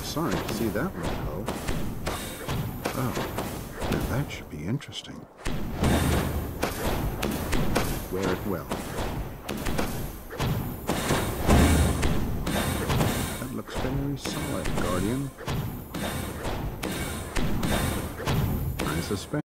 sorry to see that one go. Oh, now that should be interesting. Wear it well. That looks very solid, Guardian. I suspect